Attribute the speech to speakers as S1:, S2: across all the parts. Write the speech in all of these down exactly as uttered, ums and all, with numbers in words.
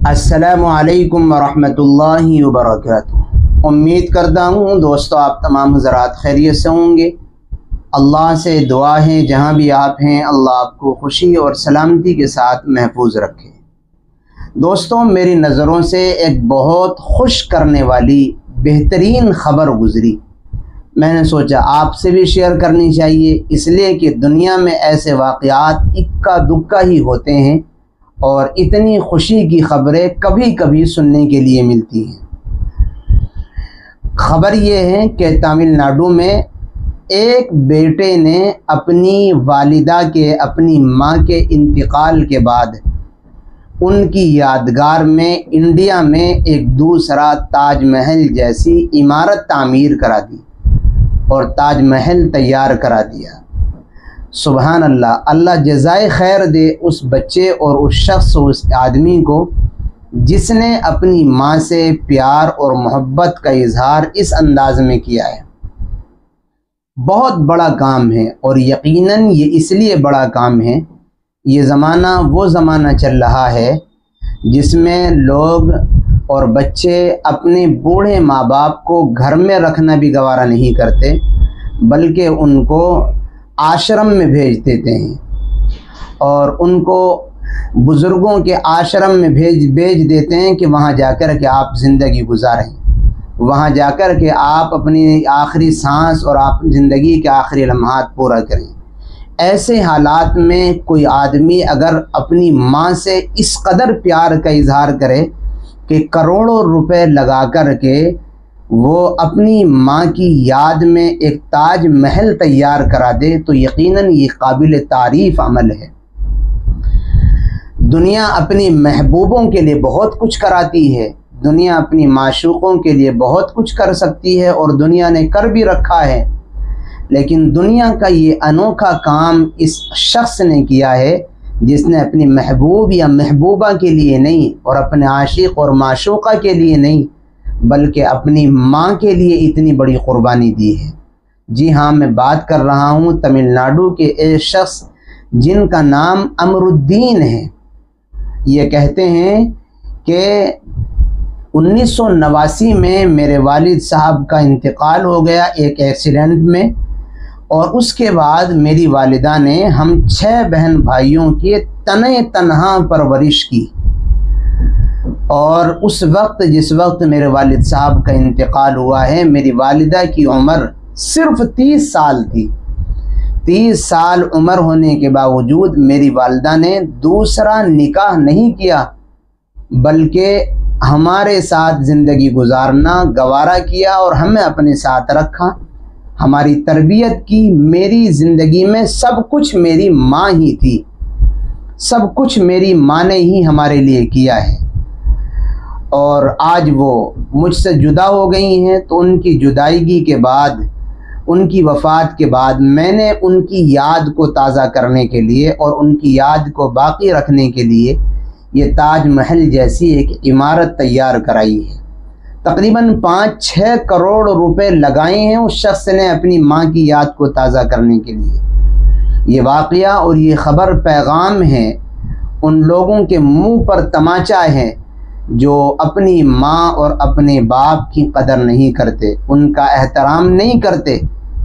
S1: السلام علیکم ورحمۃ اللہ وبرکاتہ۔ امید کرتا ہوں دوستو آپ تمام حضرات خیریت سے ہوں گے۔ اللہ سے دعا ہے جہاں بھی آپ ہیں اللہ آپ کو خوشی اور سلامتی کے ساتھ محفوظ رکھے۔ دوستو میری نظروں سے ایک بہت خوش کرنے والی بہترین خبر گزری، میں نے سوچا آپ سے بھی شیئر کرنی چاہیے، اس لیے کہ دنیا میں ایسے واقعات اکا دکا ہی ہوتے ہیں اور اتنی خوشی کی خبریں کبھی کبھی سننے کے لیے ملتی ہیں۔ خبر یہ ہے کہ تامل ناڈو میں ایک بیٹے نے اپنی والدہ کے اپنی ماں کے انتقال کے بعد ان کی یادگار میں انڈیا میں ایک دوسرا تاج محل جیسی عمارت تعمیر کرا دی اور تاج محل تیار کرا دیا۔ سبحان اللہ، اللہ جزائے خیر دے اس بچے اور اس شخص اس آدمی کو جس نے اپنی ماں سے پیار اور محبت کا اظہار اس انداز میں کیا ہے۔ بہت بڑا کام ہے اور یقیناً یہ اس لیے بڑا کام ہے، یہ زمانہ وہ زمانہ چل رہا ہے جس میں لوگ اور بچے اپنے بوڑھے ماں باپ کو گھر میں رکھنا بھی گوارا نہیں کرتے بلکہ ان کو آشرم میں بھیج دیتے ہیں اور ان کو بزرگوں کے آشرم میں بھیج بھیج دیتے ہیں کہ وہاں جا کر کے آپ زندگی گزاریں، وہاں جا کر کے آپ اپنی آخری سانس اور آپ زندگی کے آخری لمحات پورا کریں۔ ایسے حالات میں کوئی آدمی اگر اپنی ماں سے اس قدر پیار کا اظہار کرے کہ کروڑوں روپے لگا کر کے وہ اپنی ماں کی یاد میں ایک تاج محل تیار کرا دے تو یقیناً یہ قابل تعریف عمل ہے۔ دنیا اپنی محبوبوں کے لیے بہت کچھ کراتی ہے، دنیا اپنی معشوقوں کے لیے بہت کچھ کر سکتی ہے اور دنیا نے کر بھی رکھا ہے، لیکن دنیا کا یہ انوکھا کام اس شخص نے کیا ہے جس نے اپنی محبوب یا محبوبہ کے لیے نہیں اور اپنے عاشق اور معشوقہ کے لیے نہیں بلکہ اپنی ماں کے لیے اتنی بڑی قربانی دی ہے۔ جی ہاں، میں بات کر رہا ہوں تمل ناڈو کے ایک شخص جن کا نام امر الدین ہے۔ یہ کہتے ہیں کہ انیس سو نواسی میں میرے والد صاحب کا انتقال ہو گیا ایک ایکسیڈنٹ میں، اور اس کے بعد میری والدہ نے ہم چھ بہن بھائیوں کی تنہے تنہا پرورش کی، اور اس وقت جس وقت میرے والد صاحب کا انتقال ہوا ہے میری والدہ کی عمر صرف تیس سال تھی۔ تیس سال عمر ہونے کے باوجود میری والدہ نے دوسرا نکاح نہیں کیا بلکہ ہمارے ساتھ زندگی گزارنا گوارا کیا اور ہمیں اپنے ساتھ رکھا، ہماری تربیت کی۔ میری زندگی میں سب کچھ میری ماں ہی تھی، سب کچھ میری ماں نے ہی ہمارے لیے کیا ہے، اور آج وہ مجھ سے جدا ہو گئی ہیں تو ان کی جدائیگی کے بعد، ان کی وفات کے بعد میں نے ان کی یاد کو تازہ کرنے کے لیے اور ان کی یاد کو باقی رکھنے کے لیے یہ تاج محل جیسی ایک عمارت تیار کرائی ہے۔ تقریباً پانچ چھ کروڑ روپے لگائے ہیں اس شخص نے اپنی ماں کی یاد کو تازہ کرنے کے لیے۔ یہ واقعہ اور یہ خبر پیغام ہے ان لوگوں کے منہ پر تماچا ہے جو اپنی ماں اور اپنے باپ کی قدر نہیں کرتے، ان کا احترام نہیں کرتے،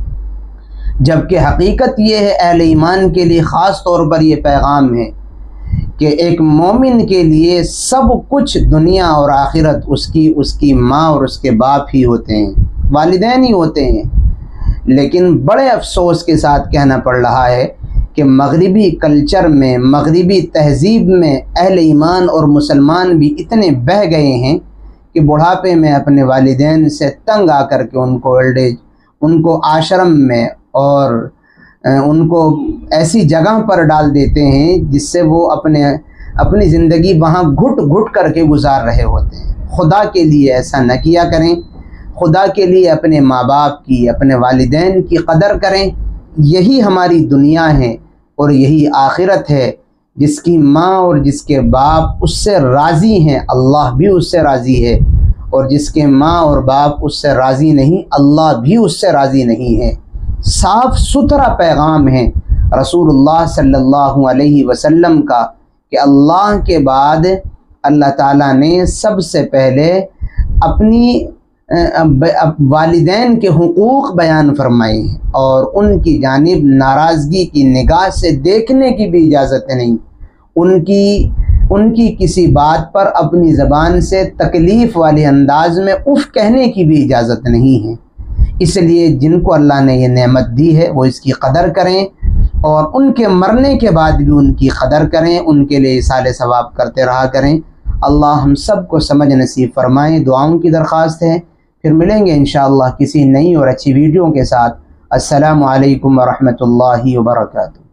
S1: جبکہ حقیقت یہ ہے اہل ایمان کے لیے خاص طور پر یہ پیغام ہے کہ ایک مومن کے لیے سب کچھ دنیا اور آخرت اس کی اس کی ماں اور اس کے باپ ہی ہوتے ہیں، والدین ہی ہوتے ہیں۔ لیکن بڑے افسوس کے ساتھ کہنا پڑ رہا ہے کہ مغربی کلچر میں، مغربی تہذیب میں اہل ایمان اور مسلمان بھی اتنے بہہ گئے ہیں کہ بڑھاپے میں اپنے والدین سے تنگ آ کر کے ان کو اولڈ ایج، ان کو آشرم میں اور ان کو ایسی جگہ پر ڈال دیتے ہیں جس سے وہ اپنے اپنی زندگی وہاں گھٹ گھٹ کر کے گزار رہے ہوتے ہیں۔ خدا کے لیے ایسا نہ کیا کریں، خدا کے لیے اپنے ماں باپ کی، اپنے والدین کی قدر کریں۔ یہی ہماری دنیا ہے اور یہی آخرت ہے۔ جس کی ماں اور جس کے باپ اس سے راضی ہیں اللہ بھی اس سے راضی ہے، اور جس کے ماں اور باپ اس سے راضی نہیں اللہ بھی اس سے راضی نہیں ہے۔ صاف ستھرا پیغام ہے رسول اللہ صلی اللہ علیہ وسلم کا کہ اللہ کے بعد اللہ تعالیٰ نے سب سے پہلے اپنی والدین کے حقوق بیان فرمائے ہیں اور ان کی جانب ناراضگی کی نگاہ سے دیکھنے کی بھی اجازت نہیں، ان کی ان کی کسی بات پر اپنی زبان سے تکلیف والے انداز میں اف کہنے کی بھی اجازت نہیں ہے۔ اس لیے جن کو اللہ نے یہ نعمت دی ہے وہ اس کی قدر کریں اور ان کے مرنے کے بعد بھی ان کی قدر کریں، ان کے لیے اصالِ ثواب کرتے رہا کریں۔ اللہ ہم سب کو سمجھ نصیب فرمائیں، دعاؤں کی درخواست ہے۔ پھر ملیں گے انشاءاللہ کسی نئی اور اچھی ویڈیو کے ساتھ۔ السلام علیکم ورحمۃ اللہ وبرکاتہ۔